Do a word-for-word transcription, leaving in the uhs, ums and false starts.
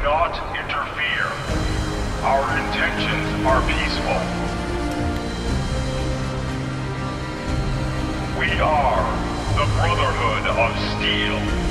not interfere. Our intentions are peaceful. We are the Brotherhood of Steel.